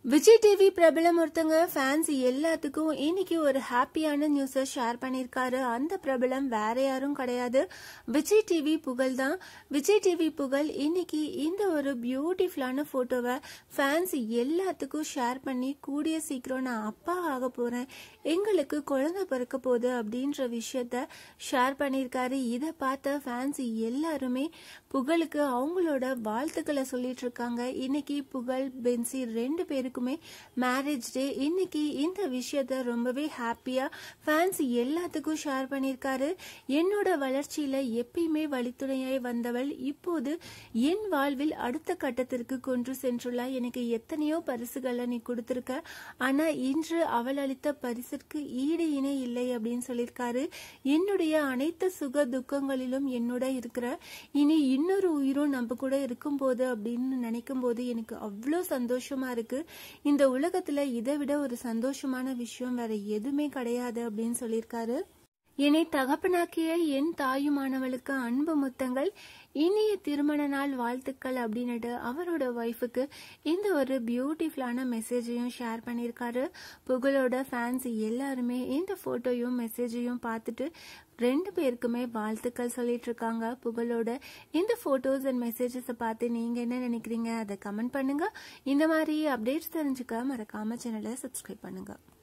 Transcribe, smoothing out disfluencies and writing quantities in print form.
Vijay TV பிரபலம் ஒருத்தங்க fans எல்லாத்துக்கும் இன்னைக்கு ஒரு ஹாப்பியான நியூஸை ஷேர் பண்ணியிருக்காரு. அந்த பிரபலம் வேற யாரும் கிடையாது, விஜய் டிவி புகழ் தான். விஜய் டிவி புகழ் இன்னைக்கு இந்த ஒரு பியூட்டிஃபுல்லான போட்டோவை ஃபேன்ஸ் எல்லாத்துக்கும் ஷேர் பண்ணி, கூடிய சீக்கிரம் நான் அப்பா ஆக போறேன், எங்களுக்கு குழந்தை பிறக்க போகுது அப்படின்ற விஷயத்த ஷேர் பண்ணியிருக்காரு. இதை பார்த்த ஃபேன்ஸ் எல்லாருமே புகழுக்கு அவங்களோட வாழ்த்துக்களை சொல்லிட்டு இருக்காங்க. இன்னைக்கு புகழ் பென்சி ரெண்டு பேருக்குமே மேரேஜ் டே. இன்னைக்கு இந்த விஷயத்த ரொம்பவே ஹாப்பியா ஃபேன்ஸ் எல்லாத்துக்கும் ஷேர் பண்ணியிருக்காரு. என்னோட வளர்ச்சியில எப்பயுமே வழித்துணையாய் வந்தவள் இப்போது என் வாழ்வில் அடுத்த கட்டத்திற்கு கொண்டு சென்றுள்ளாய். எனக்கு எத்தனையோ பரிசுகளை நீ கொடுத்திருக்க, ஆனா இன்று அவள் அளித்த பரிசிற்கு ஈடு இணை இல்லை அப்படின்னு சொல்லியிருக்காரு. என்னுடைய அனைத்து சுக துக்கங்களிலும் என்னோட இருக்கிற, இனி இன்னொரு உயிரும் நம்ம கூட இருக்கும் போது அப்படின்னு நினைக்கும் போது எனக்கு அவ்வளோ சந்தோஷமா இருக்கு. இந்த உலகத்துல இதை விட ஒரு சந்தோஷமான விஷயம் வேற எதுவுமே கிடையாது அப்படின்னு சொல்லியிருக்காரு. என்னை தகப்பனாக்கிய என் தாயுமானவளுக்கு அன்பு முத்தங்கள், இனிய திருமண நாள் வாழ்த்துக்கள் அப்படின்னுட்டு அவரோட ஒய்ஃபுக்கு இந்த ஒரு பியூட்டிஃபுல்லான மெசேஜையும் ஷேர் பண்ணியிருக்காரு. புகழோட ஃபேன்ஸ் எல்லாருமே இந்த போட்டோயும் மெசேஜையும் பார்த்துட்டு ரெண்டு பேருக்குமே வாழ்த்துக்கள் சொல்லிட்டு இருக்காங்க. புகழோட இந்த போட்டோஸ் அண்ட் மெசேஜஸை பார்த்து நீங்க என்ன நினைக்கிறீங்க அதை கமெண்ட் பண்ணுங்க. இந்த மாதிரி அப்டேட்ஸ் தெரிஞ்சுக்க மறக்காம சேனலை சப்ஸ்கிரைப் பண்ணுங்க.